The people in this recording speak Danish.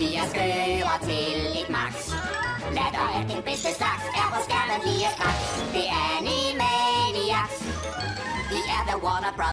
Vi er skøre til et max. Latter er den bedste slags, er på skærmen lige straks. Det er Animaniacs. Vi er The Warner Bros.